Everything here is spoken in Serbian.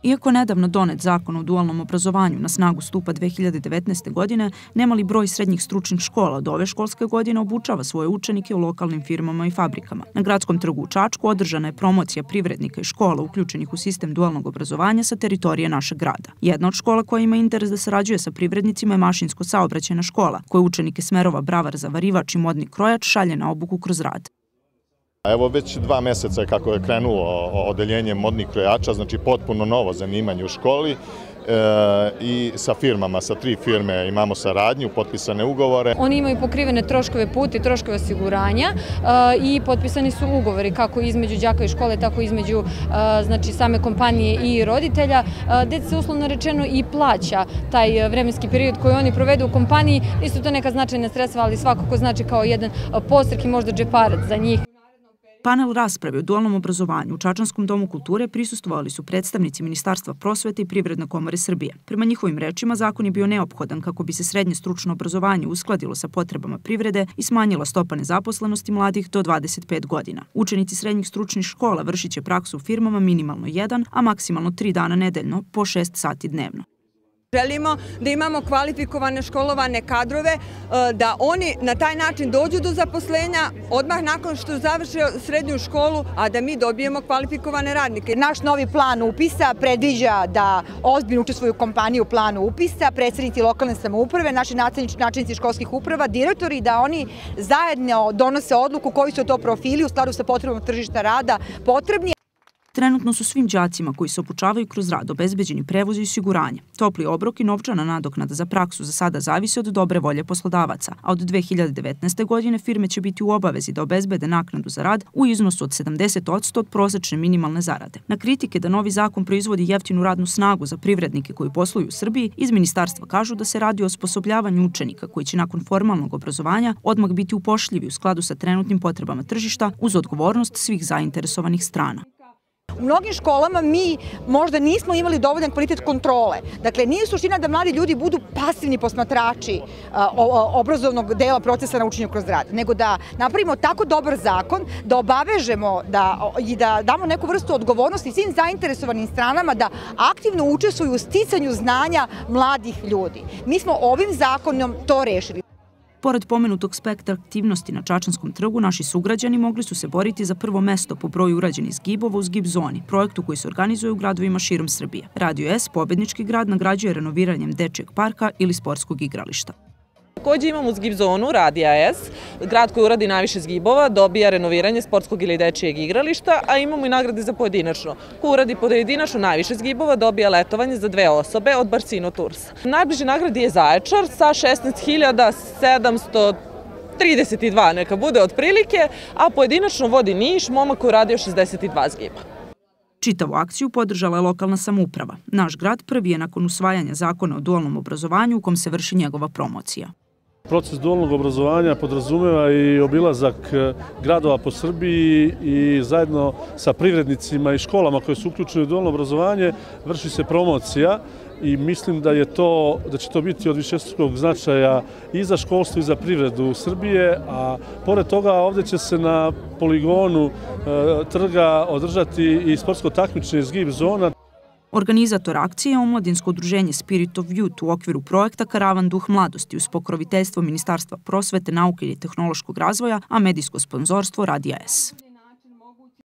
Iako je nedavno donet zakon o dualnom obrazovanju, na snagu stupa 2019. godine, nemali broj srednjih stručnih škola od ove školske godine obučava svoje učenike u lokalnim firmama i fabrikama. Na Gradskom trgu u Čačku održana je promocija privrednika i škola uključenih u sistem dualnog obrazovanja sa teritorije našeg grada. Jedna od škola koja ima interes da sarađuje sa privrednicima je Mašinsko-saobraćajna škola, koja učenike smerova bravar, zavarivač i modni krojač šalje na obuku kroz rad. Evo već 2 meseca je kako je krenulo odeljenje modnih krojača, znači potpuno novo zanimanje u školi i sa firmama, sa 3 firme imamo saradnju, potpisane ugovore. Oni imaju pokrivene troškove puta i troškove osiguranja i potpisani su ugovori kako između đaka i škole, tako između same kompanije i roditelja. Deci se uslovno rečeno i plaća taj vremenski period koji oni provedu u kompaniji. Isto to neka značajna sredstva, ali svakako znači kao jedan podstrek i možda džeparac za njih. Panel rasprave o dualnom obrazovanju u Čačanskom domu kulture prisustvovali su predstavnici Ministarstva prosvete i Privredne komore Srbije. Prema njihovim rečima, zakon je bio neophodan kako bi se srednje stručno obrazovanje uskladilo sa potrebama privrede i smanjila stopa nezaposlenosti mladih do 25 godina. Učenici srednjih stručnih škola vršit će praksu u firmama minimalno 1, a maksimalno 3 dana nedeljno po 6 sati dnevno. Želimo da imamo kvalifikovane školovane kadrove, da oni na taj način dođu do zaposlenja odmah nakon što završe srednju školu, a da mi dobijemo kvalifikovane radnike. Naš novi plan upisa predviđa da ozbiljno učestvuju kompanije u planu upisa, predsednici lokalne samouprave, naši načelnici školskih uprava, direktori, da oni zajedno donose odluku koji su to profili u skladu sa potrebom tržišta rada potrebni. Trenutno su svim đacima koji se obučavaju kroz rad obezbeđeni prevoz i osiguranje. Topli obrok i novčana nadoknada za praksu za sada zavisi od dobre volje poslodavaca, a od 2019. godine firme će biti u obavezi da obezbede naknadu za rad u iznosu od 70% od prosečne minimalne zarade. Na kritike da novi zakon proizvodi jeftinu radnu snagu za privrednike koji posluju u Srbiji, iz ministarstva kažu da se radi o osposobljavanju učenika koji će nakon formalnog obrazovanja odmah biti upošljivi u skladu sa trenutnim potrebama tržišta uz odgovornost svih zainteresovanih strana. U mnogim školama mi možda nismo imali dovoljan kvalitet kontrole. Dakle, nije suština da mladi ljudi budu pasivni posmatrači obrazovnog dela procesa na učenju kroz rad, nego da napravimo tako dobar zakon, da obavežemo i da damo neku vrstu odgovornosti svim zainteresovanim stranama da aktivno učestvuju u sticanju znanja mladih ljudi. Mi smo ovim zakonom to rešili. Pored pomenutog spektra aktivnosti na Čačanskom trgu, naši sugrađani mogli su se boriti za prvo mesto po broju urađenih zgibova u Zgib zoni, projektu koji se organizuje u gradovima širom Srbije. Radio S, pobednički grad, nagrađuje renoviranjem dečijeg parka ili sportskog igrališta. Takođe imamo zgib zonu Radija S, grad koji uradi najviše zgibova, dobija renoviranje sportskog ili dečijeg igrališta, a imamo i nagrade za pojedinačno. Ko uradi pojedinačno najviše zgibova, dobija letovanje za 2 osobe od Barsino Toursa. Najbliži nagradi je Zaječar sa 16.732 neka bude otprilike, a pojedinačno vodi Niš, momak koji uradio 62 zgiba. Čitavu akciju podržala je lokalna samouprava. Naš grad prvi je nakon usvajanja zakona o dualnom obrazovanju u kom se vrši njegova promocija. Proces dualnog obrazovanja podrazumeva i obilazak gradova po Srbiji i zajedno sa privrednicima i školama koje su uključene u dualno obrazovanje vrši se promocija i mislim da će to biti od višestrukog značaja i za školstvo i za privredu Srbije, a pored toga ovde će se na poligonu trga održati i sportsko takmičenje Zgib zona. Organizator akcije je omladinsko udruženje Spirit of Youth u okviru projekta Karavan duh mladosti uz pokroviteljstvo Ministarstva prosvete, nauke i tehnološkog razvoja, a medijsko sponzorstvo Radija S.